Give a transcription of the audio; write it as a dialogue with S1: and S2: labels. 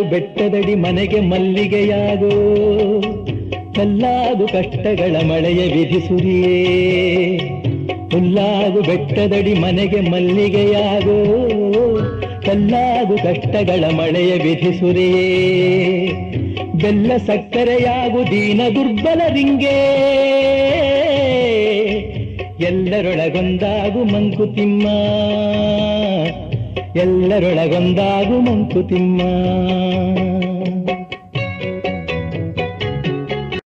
S1: ಬೆಟ್ಟದಡಿ ಮನೆಗೆ ಮಲ್ಲಿಗೆಯಾಗೋ, ಕಲ್ಲಾಗು ಕಷ್ಟಗಳ ಮಳೆಯ ವಿಧಿಸುರಿಯೇ. ಹುಲ್ಲಾಗು ಬೆಟ್ಟದಡಿ ಮನೆಗೆ ಮಲ್ಲಿಗೆಯಾಗೋ, ಕಲ್ಲಾಗು ಕಷ್ಟಗಳ ಮಳೆಯ ವಿಧಿಸುರಿಯೇ. ಬೆಲ್ಲ ಸಕ್ಕರೆಯಾಗು ದೀನ ದುರ್ಬಲರಿಂಗೇ, ಎಲ್ಲರೊಳಗೊಂದಾಗು ಮಂಕುತಿಮ್ಮ, ಎಲ್ಲರೊಳಗೊಂದಾಗು ಮಂಕುತಿಮ್ಮ.